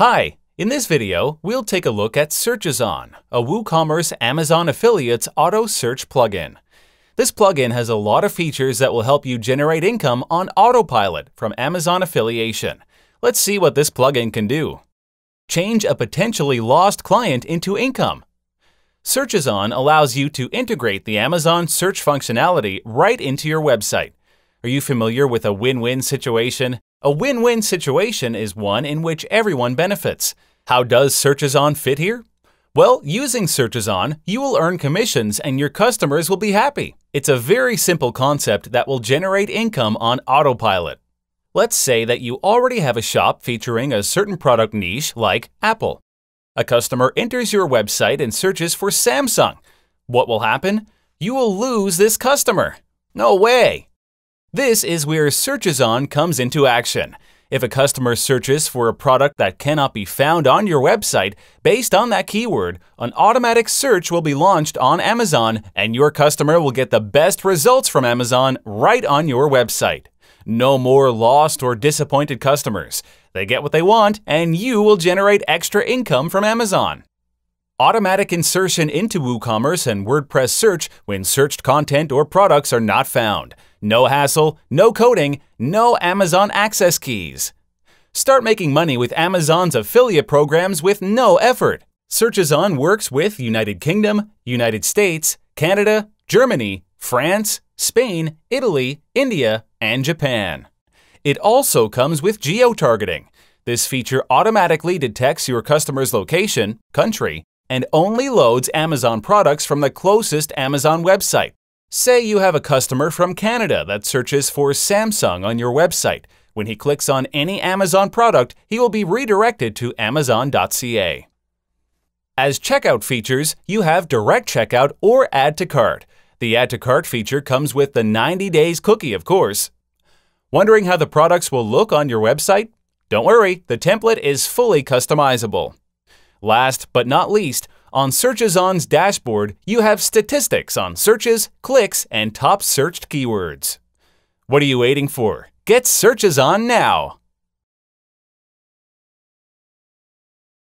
Hi, in this video, we'll take a look at SearchAzon, a WooCommerce Amazon Affiliates auto search plugin. This plugin has a lot of features that will help you generate income on autopilot from Amazon affiliation. Let's see what this plugin can do. Change a potentially lost client into income. SearchAzon allows you to integrate the Amazon search functionality right into your website. Are you familiar with a win-win situation? A win-win situation is one in which everyone benefits. How does SearchAzon fit here? Well, using SearchAzon, you will earn commissions and your customers will be happy. It's a very simple concept that will generate income on autopilot. Let's say that you already have a shop featuring a certain product niche like Apple. A customer enters your website and searches for Samsung. What will happen? You will lose this customer. No way! This is where SearchAzon comes into action. If a customer searches for a product that cannot be found on your website based on that keyword, an automatic search will be launched on Amazon and your customer will get the best results from Amazon right on your website. No more lost or disappointed customers. They get what they want and you will generate extra income from Amazon. Automatic insertion into WooCommerce and WordPress search when searched content or products are not found. No hassle, no coding, no Amazon access keys. Start making money with Amazon's affiliate programs with no effort. SearchAzon works with United Kingdom, United States, Canada, Germany, France, Spain, Italy, India, and Japan. It also comes with geo-targeting. This feature automatically detects your customer's location, country, and only loads Amazon products from the closest Amazon website. Say you have a customer from Canada that searches for Samsung on your website. When he clicks on any Amazon product, he will be redirected to amazon.ca. As checkout features, you have direct checkout or add to cart. The add to cart feature comes with the 90 days cookie, of course. Wondering how the products will look on your website? Don't worry, the template is fully customizable. Last but not least, on SearchAzon's dashboard, you have statistics on searches, clicks, and top searched keywords. What are you waiting for? Get SearchAzon now!